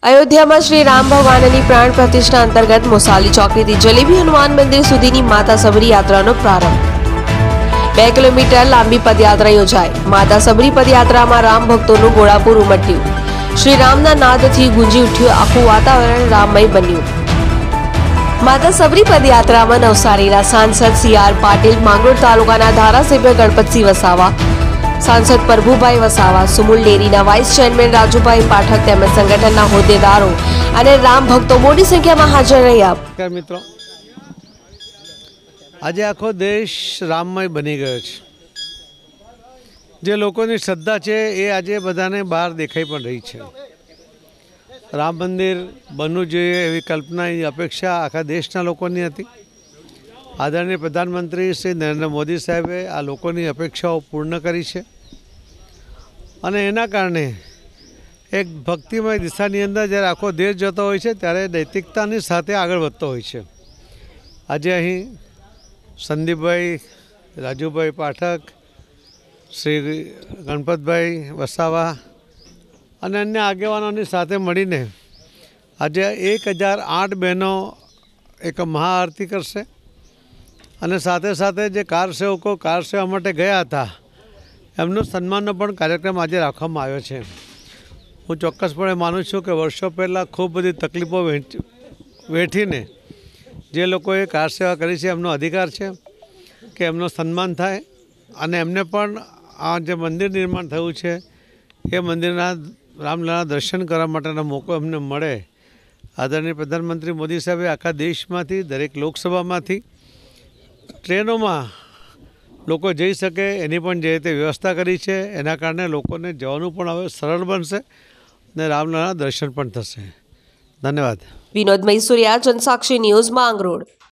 अयोध्या में श्री राम भगवान की प्राण प्रतिष्ठा अंतर्गत मोसाली चौकी थी जलेबी हनुमान मंदिर सुधीनी माता सबरी यात्रानो प्रारंभ। 2 किलोमीटर लांबी पदयात्रा योजाई। माता सबरी पदयात्रा में राम भक्तों गोळापुर उमट्યું। श्री रामना नादथी गूंजी उठ्યું आखું वातावरण राममय बन्યું। माता सबरी पदयात्रा में नवसारीना सांसद CR पाटिल, માંગરોળ तालुकाना धारासभ्य गणपतसिंह वसावा, सांसद प्रभुभाई वसावा, सुमूल डेरीना वाइस चेरमेन राजूभाई पाठक तेमज संगठनना होद्देदारो अने राम भक्तो मोटी संख्या में हाजर रह्या। मित्रों, आज आखो देश राममय बनी गयो छे। जे लोकोनी श्रद्धा छे ए आजे बधाने बहार देखाई पण रही छे। राम मंदिर बनवुं जोईए एवी कल्पना अपेक्षा आखा देशना लोकोनी हती। आदरणीय प्रधानमंत्री श्री नरेंद्र मोदी साहेबे आ लोकोनी अपेक्षाओ पूर्ण करी छे अने एना कारणे एक भक्तिमय दिशानी अंदर ज्यारे आखो देश जतो होय छे त्यारे नैतिकतानी साथे आगळ वधतो होय छे। आजे अहीं संदीपभाई, राजूभाई पाठक, श्री गणपतभाई वसावा અને અન્ય આગેવાનોની સાથે મળીને આજે 1008 બહેનો એક મહાઆરતી કરશે અને સાથે સાથે જે કાર સેવકો કાર સેવા માટે ગયા હતા એમનો સન્માનનો પણ કાર્યક્રમ આજે રાખવામાં આવ્યો છે। હું ચોક્કસપણે માનું છું કે વર્ષો પહેલાં ખૂબ બધી તકલીફો વેઠીને જે લોકોએ કાર સેવા કરી છે એમનો અધિકાર છે કે એમનો સન્માન થાય અને એમને પણ આ જે મંદિર નિર્માણ થયું છે એ મંદિરના रामलला दर्शन करवा माटेनो मोको अमने मळे। आदरणीय प्रधानमंत्री मोदी साहेबे आखा देशमांथी दरेक लोकसभामांथी ट्रेनोमां लोको जई शके एनी पण जे रीते व्यवस्था करी छे एना कारणे लोकोने जवानुं पण हवे सरळ बनशे अने रामलला दर्शन पण थशे। धन्यवाद। विनोद मैसूरिया, जनसाक्षी न्यूज़, માંગરોળ।